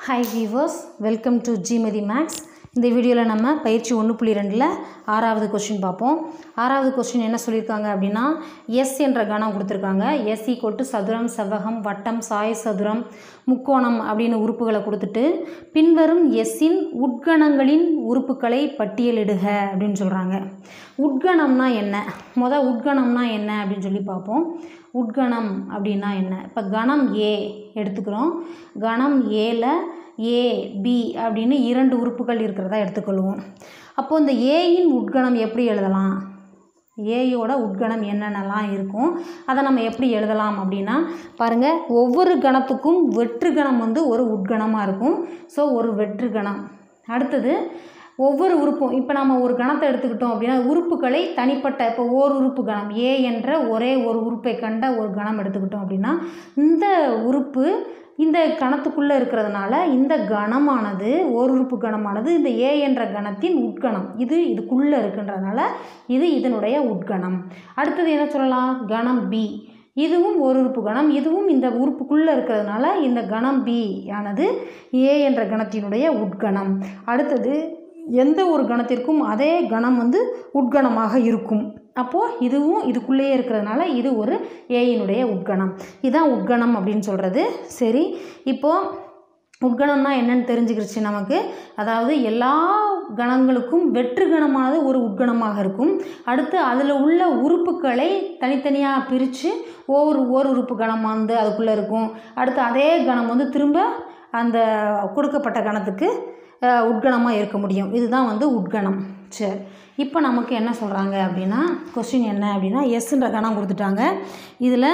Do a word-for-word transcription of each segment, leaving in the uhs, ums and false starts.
Hi viewers, welcome to Gmedi Max. இந்த வீடியோவில் நம்ம பயிற்சி ஒன்று புள்ளி ரெண்டில் ஆறாவது கொஸ்டின் பார்ப்போம். ஆறாவது கொஸ்டின் என்ன சொல்லியிருக்காங்க அப்படின்னா, எஸ் என்ற கணம் கொடுத்துருக்காங்க. எஸ் ஈக்குவல் டு சதுரம், செவ்வகம், வட்டம், சாய் சதுரம், முக்கோணம் அப்படின்னு உறுப்புகளை கொடுத்துட்டு பின்வரும் எஸ்ஸின் உட்கணங்களின் உறுப்புகளை பட்டியலிடுக அப்படின்னு சொல்கிறாங்க. உட்கணம்னா என்ன, மொதல் உட்கணம்னா என்ன அப்படின்னு சொல்லி பார்ப்போம். உட்கணம் அப்படின்னா என்ன? இப்போ கணம் ஏ எடுத்துக்கிறோம். கணம் ஏல ஏ பி அப்படின்னு இரண்டு உறுப்புகள் இருக்கிறதா எடுத்துக்கொள்வோம். அப்போது இந்த ஏயின் உட்கணம் எப்படி எழுதலாம்? ஏயோட உட்கணம் என்னென்னலாம் இருக்கும் அதை நம்ம எப்படி எழுதலாம் அப்படின்னா பாருங்கள், ஒவ்வொரு கணத்துக்கும் வெற்று கணம் வந்து ஒரு உட்கணமாக இருக்கும். ஸோ ஒரு வெற்று கணம். அடுத்தது ஒவ்வொரு உறுப்பும், இப்போ நம்ம ஒரு கணத்தை எடுத்துக்கிட்டோம் அப்படின்னா உறுப்புகளை தனிப்பட்ட, இப்போ ஓர் உறுப்பு கணம் ஏ என்ற ஒரே ஒரு உறுப்பை கண்ட ஒரு கணம் எடுத்துக்கிட்டோம் அப்படின்னா இந்த உறுப்பு இந்த கணத்துக்குள்ளே இருக்கிறதுனால இந்த கணமானது ஓர் உறுப்பு கணமானது இந்த ஏ என்ற கணத்தின் உட்கணம். இது இதுக்குள்ளே இருக்குன்றதுனால இது இதனுடைய உட்கணம். அடுத்தது என்ன சொல்லலாம்? கணம் பி, இதுவும் ஒரு உறுப்பு கணம், இதுவும் இந்த உறுப்புக்குள்ளே இருக்கிறதுனால இந்த கணம் பி ஆனது ஏ என்ற கணத்தினுடைய உட்கணம். அடுத்தது எந்த ஒரு கணத்திற்கும் அதே கணம் வந்து உட்கணமாக இருக்கும். அப்போது இதுவும் இதுக்குள்ளேயே இருக்கிறதுனால இது ஒரு ஏயினுடைய உட்கணம். இதுதான் உட்கணம் அப்படின்னு சொல்கிறது. சரி, இப்போது உட்கணம்னா என்னன்னு தெரிஞ்சுக்கிடுச்சு நமக்கு. அதாவது எல்லா கணங்களுக்கும் வெற்று கணமானது ஒரு உட்கணமாக இருக்கும். அடுத்து அதில் உள்ள உறுப்புகளை தனித்தனியாக பிரித்து ஒவ்வொரு ஓர் உறுப்பு கணம் வந்து அதுக்குள்ளே இருக்கும். அடுத்து அதே கணம் வந்து திரும்ப அந்த கொடுக்கப்பட்ட கணத்துக்கு உட்கணமாக இருக்க முடியும். இதுதான் வந்து உட்கணம். சரி, இப்போ நமக்கு என்ன சொல்கிறாங்க அப்படின்னா, கொஸ்டின் என்ன அப்படின்னா, எஸ்ன்ற கணம் கொடுத்துட்டாங்க. இதில்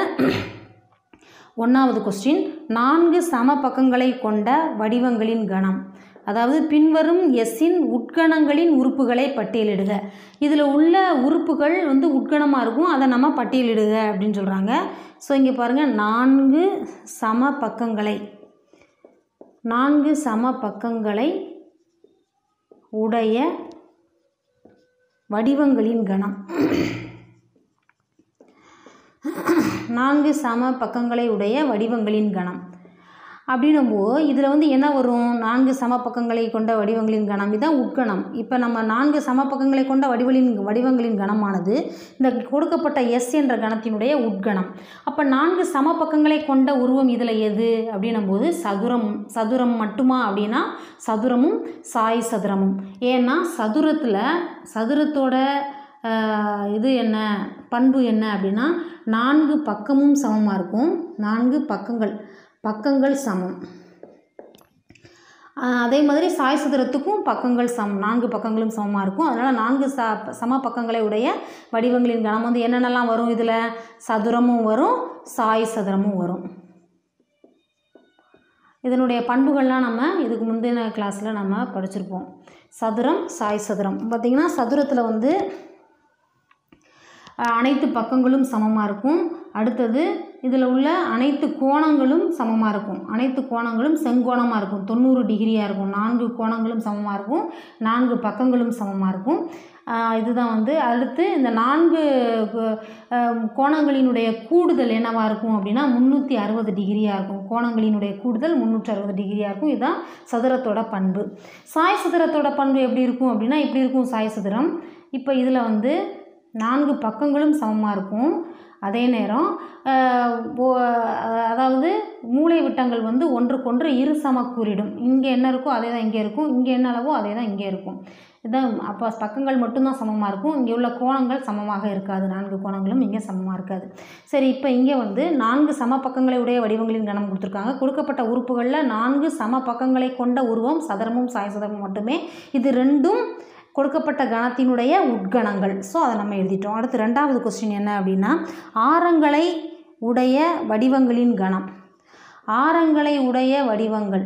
ஒன்றாவது கொஸ்டின், நான்கு சம பக்கங்களை கொண்ட வடிவங்களின் கணம், அதாவது பின்வரும் எஸ்ஸின் உட்கணங்களின் உறுப்புகளை பட்டியலிடுக. இதில் உள்ள உறுப்புகள் வந்து உட்கணமாக இருக்கும், அதை நம்ம பட்டியலிடுக அப்படின்னு சொல்கிறாங்க. ஸோ இங்கே பாருங்கள், நான்கு சம பக்கங்களை நான்கு சம பக்கங்களை உடைய வடிவங்களின் கணம். நான்கு சம பக்கங்களை உடைய வடிவங்களின் கணம் அப்படின்னும்போது இதில் வந்து என்ன வரும்? நான்கு சம பக்கங்களை கொண்ட வடிவங்களின் கணம், இதுதான் உட்கணம். இப்போ நம்ம நான்கு சம பக்கங்களை கொண்ட வடிவங்களின் வடிவங்களின் கணமானது இந்த கொடுக்கப்பட்ட எஸ் என்ற கணத்தினுடைய உட்கணம். அப்போ நான்கு சம பக்கங்களை கொண்ட உருவம் இதில் எது அப்படின்னும் போது சதுரம். சதுரம் மட்டுமா அப்படின்னா சதுரமும் சாய் சதுரமும். ஏன்னா சதுரத்தில் சதுரத்தோட இது என்ன பண்பு என்ன அப்படின்னா நான்கு பக்கமும் சமமாக இருக்கும். நான்கு பக்கங்கள் பக்கங்கள் சமம். அதே மாதிரி சாய் சதுரத்துக்கும் பக்கங்கள் சமம், நான்கு பக்கங்களும் சமமாக இருக்கும். அதனால் நான்கு ச சம பக்கங்களை உடைய வடிவங்களின் கணம் வந்து என்னென்னலாம் வரும்? இதில் சதுரமும் வரும், சாய் சதுரமும் வரும். இதனுடைய பண்புகள்லாம் நம்ம இதுக்கு முந்தின கிளாஸில் நம்ம படிச்சிருப்போம். சதுரம், சாய் சதுரம். பார்த்திங்கன்னா சதுரத்தில் வந்து அனைத்து பக்கங்களும் சமமாக இருக்கும். அடுத்தது இதில் உள்ள அனைத்து கோணங்களும் சமமாக இருக்கும். அனைத்து கோணங்களும் செங்கோணமாக இருக்கும், தொண்ணூறு டிகிரியாக இருக்கும். நான்கு கோணங்களும் சமமாக இருக்கும், நான்கு பக்கங்களும் சமமாக இருக்கும். இதுதான் வந்து அடுத்து இந்த நான்கு கோணங்களினுடைய கூடுதல் என்னவாக இருக்கும் அப்படின்னா முந்நூற்றி அறுபது டிகிரியாக இருக்கும். கோணங்களினுடைய கூடுதல் முந்நூற்றி அறுபது டிகிரியாக இருக்கும். இதுதான் சதுரத்தோட பண்பு. சாய் சதுரத்தோட பண்பு எப்படி இருக்கும் அப்படின்னா இப்படி இருக்கும் சாய் சதுரம். இப்போ இதில் வந்து நான்கு பக்கங்களும் சமமாக இருக்கும். அதே நேரம் அதாவது மூளை விட்டங்கள் வந்து ஒன்றுக்கொன்று இரு சமக்கூறிடும். இங்கே என்ன இருக்கோ அதே தான் இங்கே இருக்கும், இங்கே என்ன அளவோ அதே தான் இங்கே இருக்கும். இதுதான். அப்போ பக்கங்கள் மட்டும்தான் சமமாக இருக்கும், இங்கே உள்ள கோணங்கள் சமமாக இருக்காது. நான்கு கோணங்களும் இங்கே சமமாக இருக்காது. சரி, இப்போ இங்கே வந்து நான்கு சம பக்கங்களை உடைய வடிவங்களின் கணம் கொடுத்துருக்காங்க. கொடுக்கப்பட்ட உறுப்புகளில் நான்கு சம பக்கங்களை கொண்ட உருவம் சதுரமும் சாய் சதுரமும் மட்டுமே. இது ரெண்டும் கொடுக்கப்பட்ட கணத்தினுடைய உட்கணங்கள். ஸோ அதை நம்ம எழுதிட்டோம். அடுத்து ரெண்டாவது கொஸ்டின் என்ன அப்படின்னா, ஆரங்களை உடைய வடிவங்களின் கணம். ஆரங்களை உடைய வடிவங்கள்,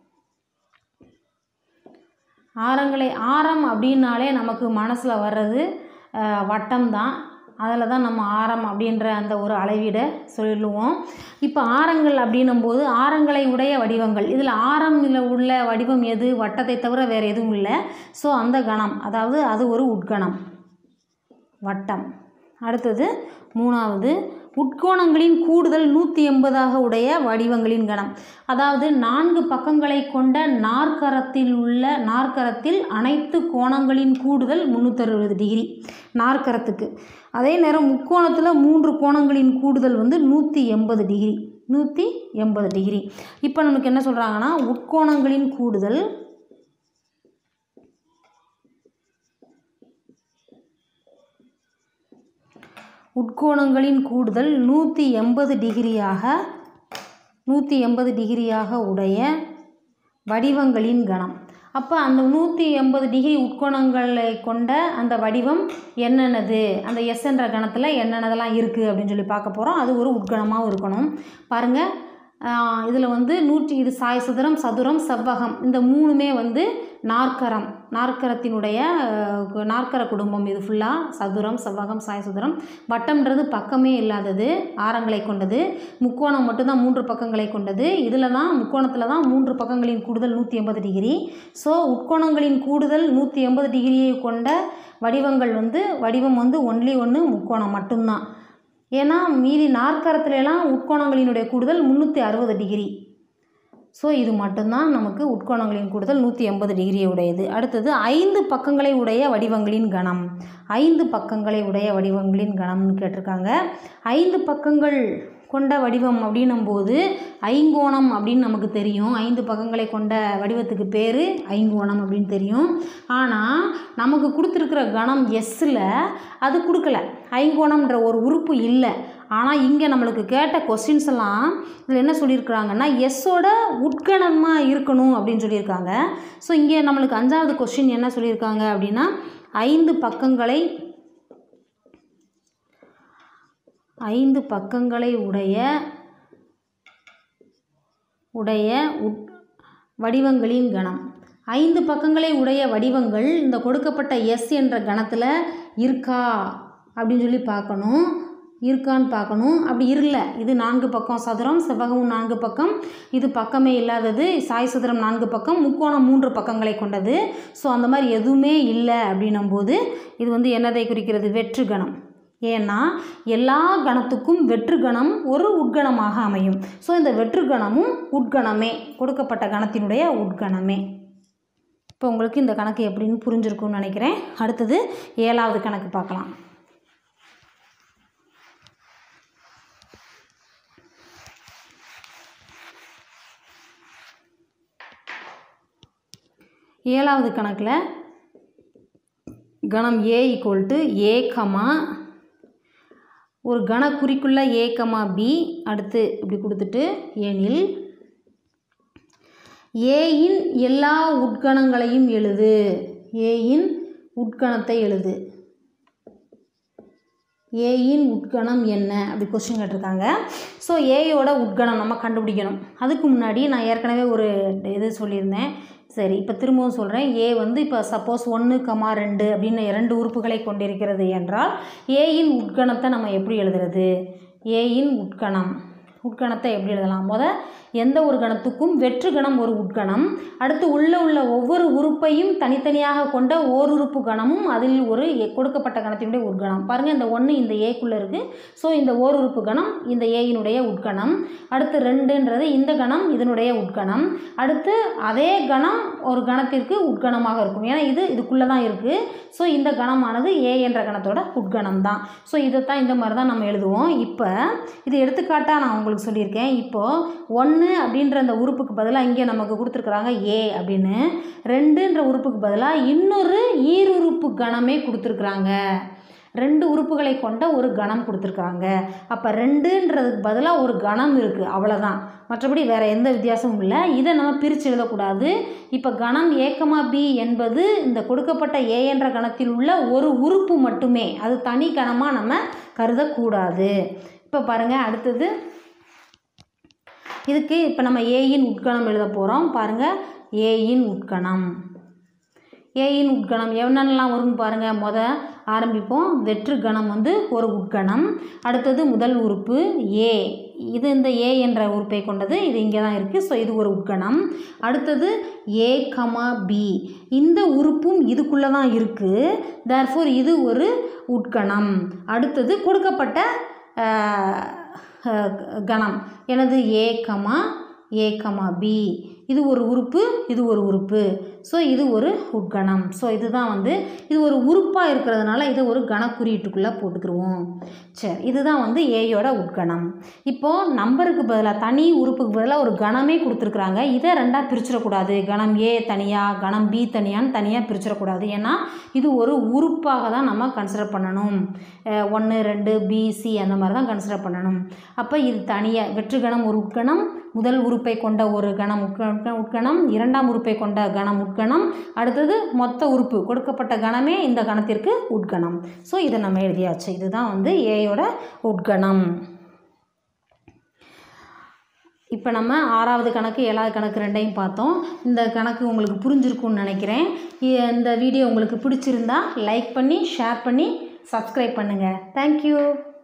ஆரங்களை ஆரம் அப்படின்னாலே நமக்கு மனசில் வர்றது வட்டம் தான். அதில் தான் நம்ம ஆரம் அப்படின்ற அந்த ஒரு அளவீடை சொல்லுவோம். இப்போ ஆரங்கள் அப்படின்னும்போது ஆரங்களை உடைய வடிவங்கள், இதில் ஆரம் உள்ள வடிவம் எது? வட்டத்தை தவிர வேறு எதுவும் இல்லை. ஸோ அந்த கணம், அதாவது அது ஒரு உட்கணம், வட்டம். அடுத்தது மூணாவது உட்கோணங்களின் கூடுதல் நூற்றி எண்பதாக உடைய வடிவங்களின் கணம். அதாவது நான்கு பக்கங்களை கொண்ட நாற்கரத்தில் உள்ள நாற்கரத்தில் அனைத்து கோணங்களின் கூடுதல் முந்நூற்றி அறுபது டிகிரி நாற்கரத்துக்கு. அதே நேரம் முக்கோணத்தில் மூன்று கோணங்களின் கூடுதல் வந்து நூற்றி எண்பது டிகிரி நூற்றி எண்பது டிகிரி. இப்போ நமக்கு என்ன சொல்கிறாங்கன்னா உட்கோணங்களின் கூடுதல் உட்கோணங்களின் கூடுதல் நூற்றி எண்பது டிகிரியாக நூற்றி எண்பது டிகிரியாக உடைய வடிவங்களின் கணம். அப்போ அந்த நூற்றி எண்பது டிகிரி உட்கோணங்களை கொண்ட அந்த வடிவம் என்னென்னது, அந்த எஸ் என்ற கணத்தில் என்னென்னதெல்லாம் இருக்குது அப்படின்னு சொல்லி பார்க்க போகிறோம். அது ஒரு உட்கணமாகவும் இருக்கணும். பாருங்கள், இதில் வந்து நூற்றி இது சாய் சதுரம், சதுரம், செவ்வகம் இந்த மூணுமே வந்து நாற்கரம் நாற்கரத்தினுடைய நாற்கர குடும்பம். இது ஃபுல்லாக சதுரம், செவ்வகம், சாய் சதுரம். வட்டம்ன்றது பக்கமே இல்லாதது, ஆரங்களை கொண்டது. முக்கோணம் மட்டும்தான் மூன்று பக்கங்களை கொண்டது. இதில் தான் முக்கோணத்தில் தான் மூன்று பக்கங்களின் கூடுதல் நூற்றி எண்பது டிகிரி. ஸோ உட்கோணங்களின் கூடுதல் நூற்றி எண்பது டிகிரியை கொண்ட வடிவங்கள் வந்து வடிவம் வந்து ஒன்லி ஒன்று முக்கோணம் மட்டும்தான். ஏன்னா மீதி நாற்கரத்துலலாம் உட்கோணங்களினுடைய கூடுதல் முந்நூற்றி அறுபது டிகிரி. ஸோ இது மட்டும்தான் நமக்கு உட்கோணங்களின் கூடுதல் நூற்றி எண்பது டிகிரியை உடையது. அடுத்தது ஐந்து பக்கங்களை உடைய வடிவங்களின் கணம். ஐந்து பக்கங்களை உடைய வடிவங்களின் கணம்னு கேட்டிருக்காங்க. ஐந்து பக்கங்கள் கொண்ட வடிவம் அப்படின்னும்போது ஐங்கோணம் அப்படின்னு நமக்கு தெரியும். ஐந்து பக்கங்களை கொண்ட வடிவத்துக்கு பேர் ஐங்கோணம் அப்படின்னு தெரியும். ஆனால் நமக்கு கொடுத்துருக்கிற கணம் எஸ்ஸில் அது கொடுக்கல, ஐங்கோணம்ன்ற ஒரு உறுப்பு இல்லை. ஆனால் இங்கே நம்மளுக்கு கேட்ட கொஸ்டின்ஸ் எல்லாம் இதில் என்ன சொல்லியிருக்கிறாங்கன்னா எஸ்ஸோட உட்கணமாக இருக்கணும் அப்படின்னு சொல்லியிருக்காங்க. ஸோ இங்கே நம்மளுக்கு அஞ்சாவது கொஸ்டின் என்ன சொல்லியிருக்காங்க அப்படின்னா ஐந்து பக்கங்களை ஐந்து பக்கங்களை உடைய உடைய உட் வடிவங்களின் கணம். ஐந்து பக்கங்களை உடைய வடிவங்கள் இந்த கொடுக்கப்பட்ட எஸ் என்ற கணத்தில் இருக்கா அப்படின்னு சொல்லி பார்க்கணும். இருக்கான்னு பார்க்கணும். அப்படி இல்லை, இது நான்கு பக்கம் சதுரம், செவ்வகமும் நான்கு பக்கம், இது பக்கமே இல்லாதது, சாய் சதுரம் நான்கு பக்கம், முக்கோணம் மூன்று பக்கங்களை கொண்டது. ஸோ அந்த மாதிரி எதுவுமே இல்லை அப்படின்னும்போது இது வந்து என்னதை குறிக்கிறது, வெற்று கணம். ஏன்னா எல்லா கணத்துக்கும் வெற்று கணம் ஒரு உட்கணமாக அமையும். ஸோ இந்த வெற்று கணமும் உட்கணமே, கொடுக்கப்பட்ட கணத்தினுடைய உட்கணமே. இப்போ உங்களுக்கு இந்த கணக்கு எப்படின்னு புரிஞ்சிருக்கும்னு நினைக்கிறேன். அடுத்தது ஏழாவது கணக்கு பார்க்கலாம். ஏழாவது கணக்கில் கணம் A equal to A comma ஒரு கணக்குறிக்குள்ள ஏ கமா பி அடுத்து இப்படி கொடுத்துட்டு எனில் ஏயின் எல்லா உட்கணங்களையும் எழுது. ஏயின் உட்கணத்தை எழுது. ஏயின் உட்கணம் என்ன அப்படி கொஸ்டின் கேட்டிருக்காங்க. ஸோ ஏயோட உட்கணம் நம்ம கண்டுபிடிக்கணும். அதுக்கு முன்னாடி நான் ஏற்கனவே ஒரு இது சொல்லியிருந்தேன். சரி, இப்போ திரும்பவும் சொல்கிறேன். ஏ வந்து இப்போ சப்போஸ் ஒன்று கமா ரெண்டு அப்படின்னு இரண்டு உறுப்புகளை கொண்டிருக்கிறது என்றால் ஏயின் உட்கணத்தை நம்ம எப்படி எழுதுறது? ஏயின் உட்கணம் உட்கணத்தை எப்படி எழுதலாம்? முத எந்த ஒரு கணத்துக்கும் வெற்று கணம் ஒரு உட்கணம், அடுத்து உள்ள உள்ள ஒவ்வொரு உறுப்பையும் தனித்தனியாக கொண்ட ஓருறுப்பு கணமும் அதில் ஒரு கொடுக்கப்பட்ட கணத்தினுடைய உட்கணம். பாருங்கள், இந்த ஒன்று இந்த ஏக்குள்ளே இருக்குது. ஸோ இந்த ஓருறுப்பு கணம் இந்த ஏயினுடைய உட்கணம். அடுத்து ரெண்டுன்றது இந்த கணம் இதனுடைய உட்கணம். அடுத்து அதே கணம் ஒரு கணத்திற்கு உட்கணமாக இருக்கும். ஏன்னா இது இதுக்குள்ளே தான் இருக்குது. ஸோ இந்த கணமானது ஏ என்ற கணத்தோட உட்கணம் தான். ஸோ இதைத்தான் இந்த மாதிரி தான் நம்ம எழுதுவோம். இப்போ இது எடுத்துக்காட்டாக நான் உங்களுக்கு சொல்லியிருக்கேன். இப்போது ஒன்று அப்படின்ற அந்த உறுப்புக்கு பதிலாக இங்கே நமக்கு கொடுத்துருக்குறாங்க ஏ அப்படின்னு, ரெண்டுன்ற உறுப்புக்கு பதிலாக இன்னொரு ஈருறுப்பு கணமே கொடுத்துருக்குறாங்க. ரெண்டு உறுப்புகளை கொண்ட ஒரு கணம் கொடுத்துருக்காங்க. அப்போ ரெண்டுன்றதுக்கு பதிலாக ஒரு கணம் இருக்குது, அவ்வளோதான். மற்றபடி வேறு எந்த வித்தியாசமும் இல்லை. இதை நம்ம பிரித்து எழுதக்கூடாது. இப்போ கணம் ஏக்கமா பி என்பது இந்த கொடுக்கப்பட்ட ஏ என்ற கணத்தில் உள்ள ஒரு உறுப்பு மட்டுமே, அது தனி கணமாக நம்ம கருதக்கூடாது. இப்போ பாருங்கள், அடுத்தது இதுக்கு இப்போ நம்ம ஏயின் உட்கணம் எழுத போகிறோம். பாருங்கள், ஏயின் உட்கணம் ஏயின் உட்கணம் என்னென்னலாம் வரும்னு பாருங்கள். முத ஆரம்பிப்போம். வெற்று கணம் வந்து ஒரு உட்கணம். அடுத்தது முதல் உறுப்பு ஏ இது இந்த ஏ என்ற உறுப்பை கொண்டது, இது இங்கே தான் இருக்குது. ஸோ இது ஒரு உட்கணம். அடுத்தது ஏ கமா பி, இந்த உறுப்பும் இதுக்குள்ளே தான் இருக்குது. தேர்ஃபோர் இது ஒரு உட்கணம். அடுத்தது கொடுக்கப்பட்ட கணம் எனது A comma A comma B, இது ஒரு உறுப்பு, இது ஒரு உறுப்பு. ஸோ இது ஒரு உட்கணம். ஸோ இதுதான் வந்து இது ஒரு உறுப்பாக இருக்கிறதுனால இதை ஒரு கணக்குறியீட்டுக்குள்ளே போட்டுக்கிடுவோம். சரி, இதுதான் வந்து ஏயோட உட்கணம். இப்போது நம்பருக்கு பதிலாக தனி உறுப்புக்கு பதிலாக ஒரு கணமே கொடுத்துருக்குறாங்க. இதை ரெண்டாக பிரிச்சிடக்கூடாது. கணம் ஏ தனியாக, கணம் பி தனியான்னு தனியாக பிரிச்சிடக்கூடாது. ஏன்னா இது ஒரு உறுப்பாக தான் நம்ம கன்சிடர் பண்ணணும். ஒன்று ரெண்டு பி சி அந்த மாதிரி தான் கன்சிடர் பண்ணணும். அப்போ இது தனியாக வெற்று கணம் ஒரு உட்கணம், முதல் உறுப்பை கொண்ட ஒரு கணம் உட்கணம், இரண்டாம் உறுப்பை கொண்ட கணம் உட்கணம், அடுத்தது மொத்த உறுப்பு கொடுக்கப்பட்ட கணமே இந்த கணத்திற்கு உட்கணம். ஸோ இதை நம்ம எழுதியாச்சு. இதுதான் வந்து ஏயோட உட்கணம். இப்போ நம்ம ஆறாவது கணக்கு ஏழாவது கணக்கு ரெண்டையும் பார்த்தோம். இந்த கணக்கு உங்களுக்கு புரிஞ்சிருக்கும்னு நினைக்கிறேன். இந்த வீடியோ உங்களுக்கு பிடிச்சிருந்தா லைக் பண்ணி ஷேர் பண்ணி சப்ஸ்கிரைப் பண்ணுங்கள். தேங்க்யூ.